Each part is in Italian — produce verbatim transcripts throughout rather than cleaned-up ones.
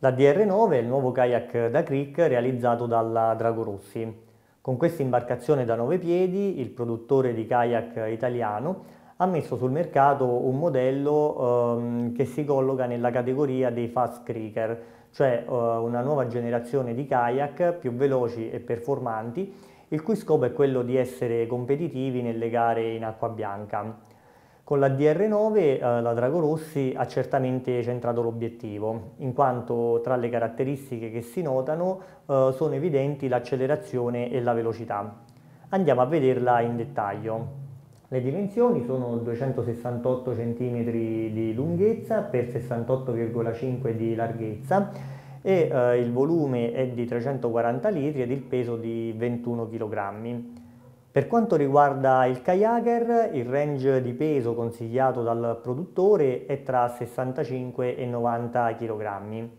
La D R nove è il nuovo kayak da crick realizzato dalla Dragorossi. Con questa imbarcazione da nove piedi, il produttore di kayak italiano ha messo sul mercato un modello ehm, che si colloca nella categoria dei fast cricker, cioè eh, una nuova generazione di kayak più veloci e performanti, il cui scopo è quello di essere competitivi nelle gare in acqua bianca. Con la D R nove eh, la Dragorossi ha certamente centrato l'obiettivo, in quanto tra le caratteristiche che si notano eh, sono evidenti l'accelerazione e la velocità. Andiamo a vederla in dettaglio. Le dimensioni sono duecentosessantotto centimetri di lunghezza per sessantotto virgola cinque di larghezza e eh, il volume è di trecentoquaranta litri ed il peso di ventuno chilogrammi. Per quanto riguarda il kayaker, il range di peso consigliato dal produttore è tra sessantacinque e novanta chilogrammi.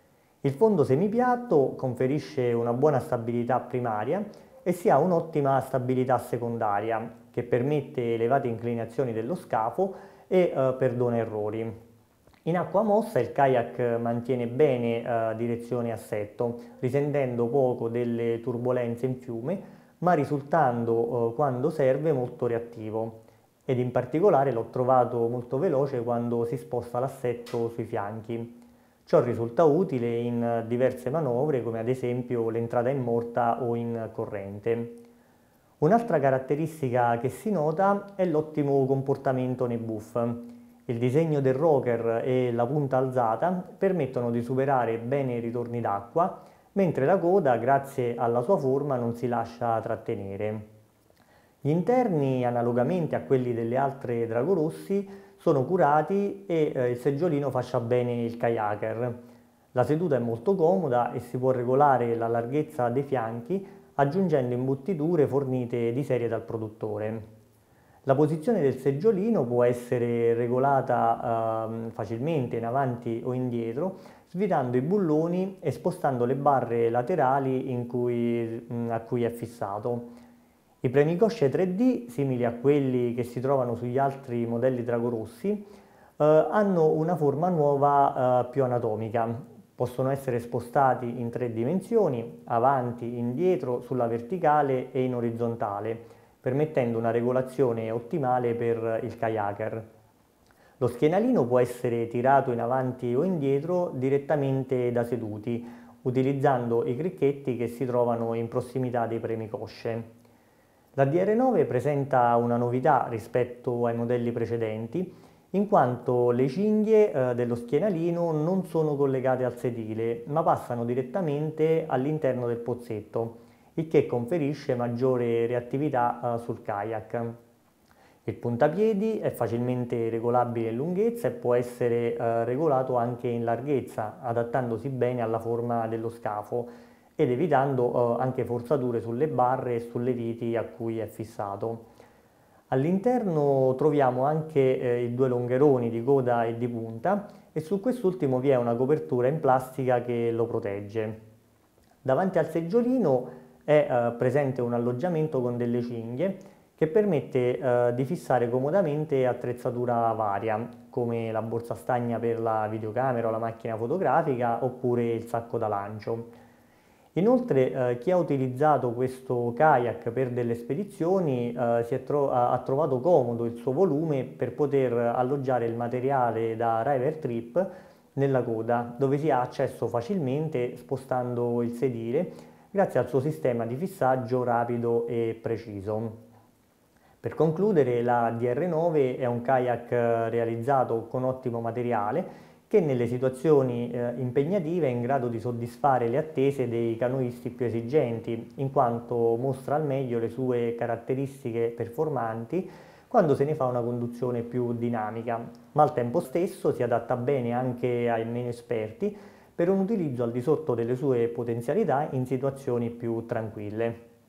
Il fondo semipiatto conferisce una buona stabilità primaria e si ha un'ottima stabilità secondaria che permette elevate inclinazioni dello scafo e eh, perdona errori. In acqua mossa il kayak mantiene bene eh, direzione e assetto, risentendo poco delle turbolenze in fiume, ma risultando eh, quando serve molto reattivo ed in particolare l'ho trovato molto veloce quando si sposta l'assetto sui fianchi. Ciò risulta utile in diverse manovre come ad esempio l'entrata in morta o in corrente. Un'altra caratteristica che si nota è l'ottimo comportamento nei buff. Il disegno del rocker e la punta alzata permettono di superare bene i ritorni d'acqua, mentre la coda, grazie alla sua forma, non si lascia trattenere. Gli interni, analogamente a quelli delle altre Dragorossi, sono curati e eh, il seggiolino fascia bene il kayaker. La seduta è molto comoda e si può regolare la larghezza dei fianchi aggiungendo imbottiture fornite di serie dal produttore. La posizione del seggiolino può essere regolata eh, facilmente in avanti o indietro, svitando i bulloni e spostando le barre laterali in cui, mh, a cui è fissato. I premicosce tre D, simili a quelli che si trovano sugli altri modelli Dragorossi, eh, hanno una forma nuova eh, più anatomica. Possono essere spostati in tre dimensioni, avanti, indietro, sulla verticale e in orizzontale, permettendo una regolazione ottimale per il kayaker. Lo schienalino può essere tirato in avanti o indietro direttamente da seduti, utilizzando i cricchetti che si trovano in prossimità dei premicosce. La D R nove presenta una novità rispetto ai modelli precedenti, in quanto le cinghie eh, dello schienalino non sono collegate al sedile, ma passano direttamente all'interno del pozzetto, il che conferisce maggiore reattività eh, sul kayak. Il puntapiedi è facilmente regolabile in lunghezza e può essere eh, regolato anche in larghezza, adattandosi bene alla forma dello scafo ed evitando eh, anche forzature sulle barre e sulle viti a cui è fissato. All'interno troviamo anche eh, i due longheroni di coda e di punta e su quest'ultimo vi è una copertura in plastica che lo protegge. Davanti al seggiolino è eh, presente un alloggiamento con delle cinghie che permette eh, di fissare comodamente attrezzatura varia, come la borsa stagna per la videocamera o la macchina fotografica oppure il sacco da lancio. Inoltre eh, chi ha utilizzato questo kayak per delle spedizioni eh, si è tro- ha trovato comodo il suo volume per poter alloggiare il materiale da River Trip nella coda, dove si ha accesso facilmente spostando il sedile grazie al suo sistema di fissaggio rapido e preciso. Per concludere, la D R nove è un kayak realizzato con ottimo materiale che nelle situazioni eh, impegnative è in grado di soddisfare le attese dei canoisti più esigenti, in quanto mostra al meglio le sue caratteristiche performanti quando se ne fa una conduzione più dinamica, ma al tempo stesso si adatta bene anche ai meno esperti per un utilizzo al di sotto delle sue potenzialità in situazioni più tranquille.